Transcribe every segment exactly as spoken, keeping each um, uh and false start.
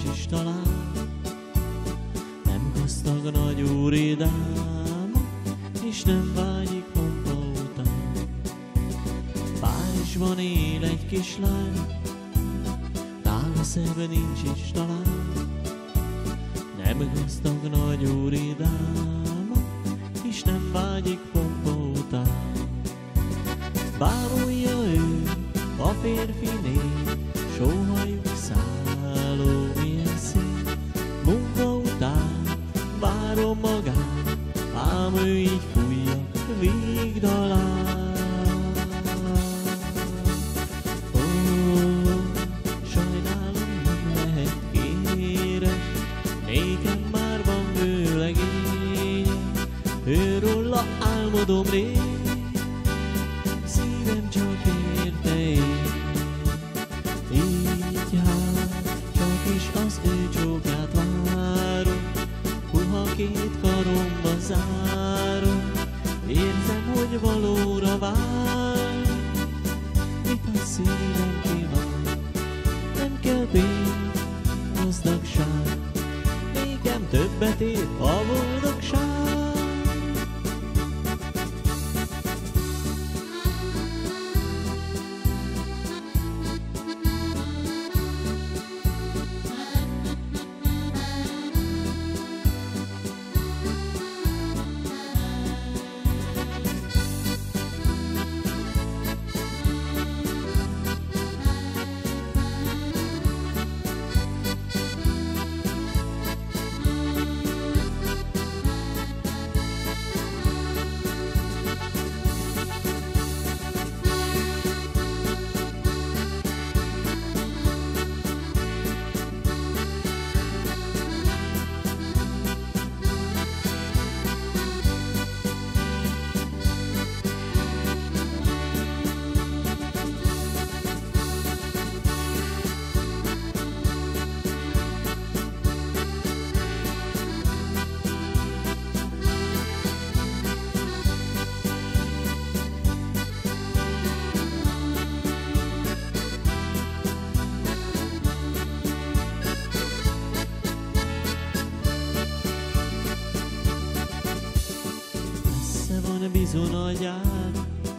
is talán. Nem gazdag nagy úridáma, és nem vágyik pompa után. Párizsban él egy kislány, nála szebb nincs is talán. Nem gazdag nagy úridáma, és nem vágyik pompa után. Bámulja ő, a férfi név, sóhajúk szálló, milyen szép. Munka után várom magát, ám ő így fújja végdalán. Ó, sajnálom, nem lehet kéres, nékem már van vőlegénye, őróla álmodom rég, szívem csak érte én. Így hát, csak is az ő csókját várom, puha két karomba zárom, érzem, hogy valóra vár. Itt a szívem kíván, nem kell pénz, gazdagság, nékem többet ér a boldogság. Bizony a gyár,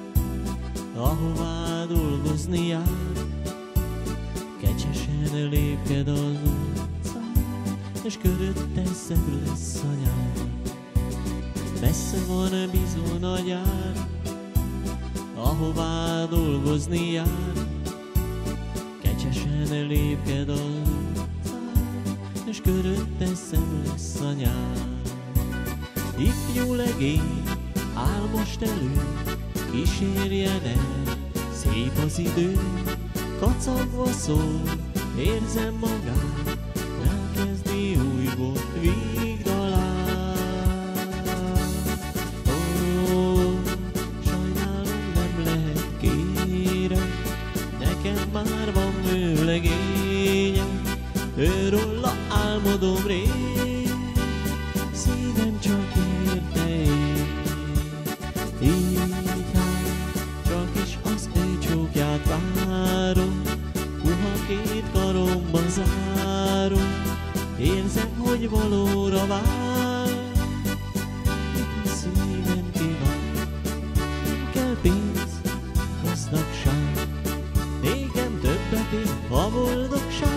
ahová dolgozni jár, kecsesen lépked az utcán, és körötte szebb lesz a nyár. Messze van bizony a gyár, ahová dolgozni jár, kecsesen lépked az utcán, és körötte szebb lesz a nyár. Ifjú legény, áll most elő, kísérjen el, szép az idő, kacagva szól, érzem magát, elkezdi újból végdalán. Ó, sajnálom, nem lehet kérem, nekem már van vőlegényem, őróla álmodom rég, szívem csak érte én. Így hát, csak is az ő csókját várom, puha két karomba zárom, érzem, hogy valóra vár. Itt a szívem kíván, nem kell pénz, gazdagság, nékem többet ér a boldogság.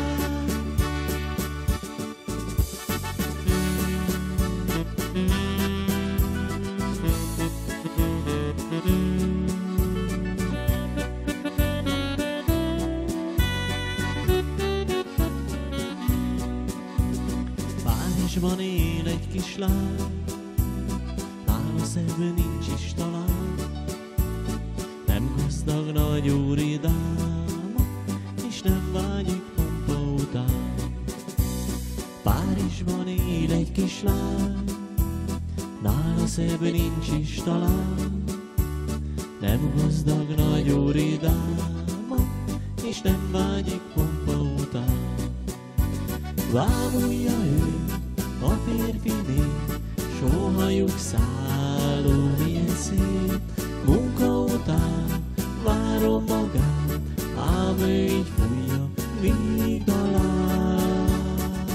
Párizsban él egy kislány, nála szebb nincs is talán. Nem gazdag nagy úridáma, és nem vágyik pompa után. Párizsban él egy kislány, nála szebb nincs is talán. Nem gazdag nagy úridáma, és nem vágyik pompa után. Bámulja ő, a férfi név, sóhajúk szálló, milyen szép. Munka után várom magát, ám ő így fújja végdalán.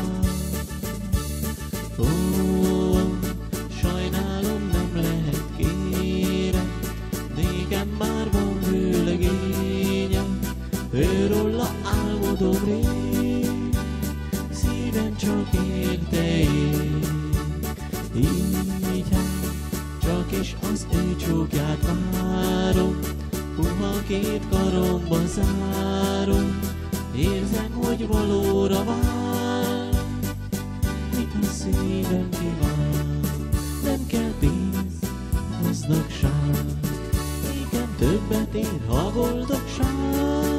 fiúkját várom, puha két karomba zárom, érzem, hogy valóra vár, mit a szívem kíván. Nem kell pénz, gazdagság, nékem többet ér a boldogság.